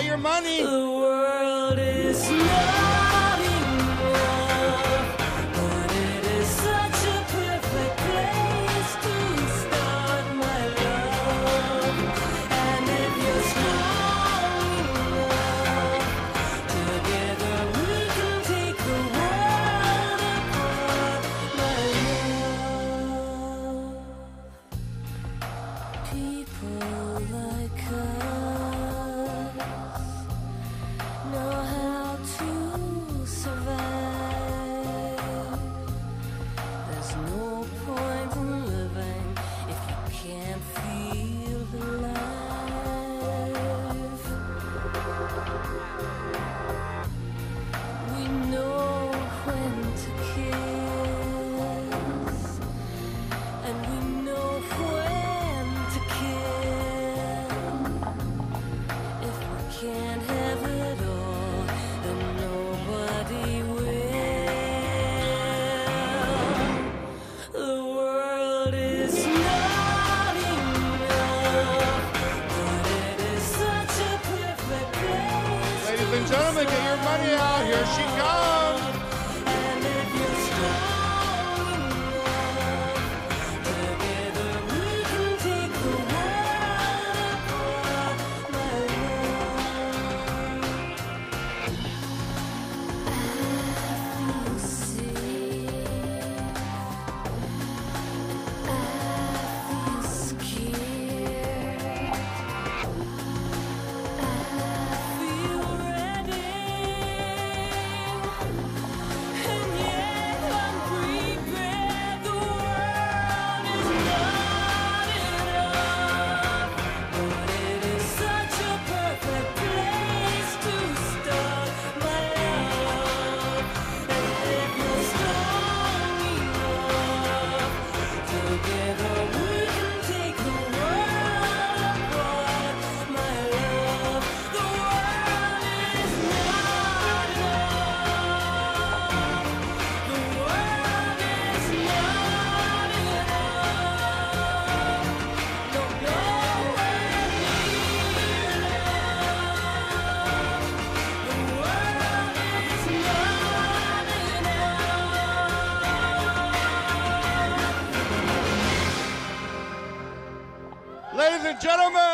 your money. The world is not enough, but it is such a perfect place to start, my love. And if you're strong enough, together we can take the world apart, my love. People like us know how to survive. There's no point in living if you can't feel alive. We know when to kiss, and we know when to kill. If we can't have it all, then nobody will. The world is not enough, but it is such a perfect place. Ladies and gentlemen, get your money out. Here she comes. And if you're strong enough, together we can take the world apart, my love. I feel safe. I feel scared. I feel ready. And yet I'm prepared. The world is not enough, but it is such a perfect place to start, my love. And if you're strong enough, together we can take the world apart, my love. The world is not enough. The world is not enough. Don't nowhere near enough. The world is not enough. Ladies and gentlemen,